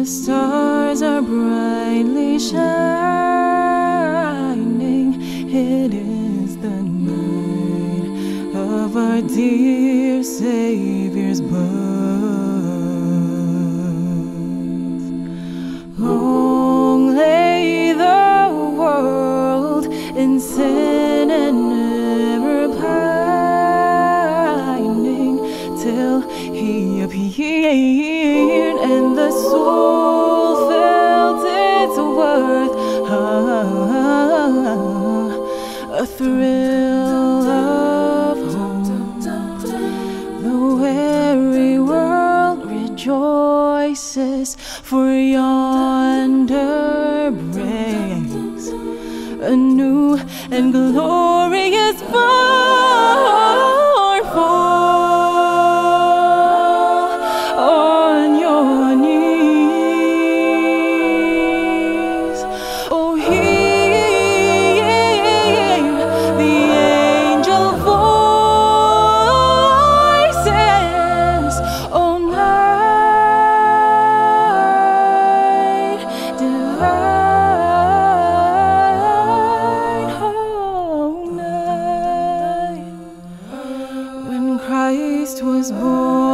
stars are brightly shining. It is the night of our dear Savior's birth. Long lay the world in sin and ever pining, till he appeared and the soul felt its worth. A thrill of hope, the weary world rejoices, for yonder breaks a new and glorious morn. Fall on your knees, oh, hear the angel voices, oh, night divine, oh, night when Christ was born.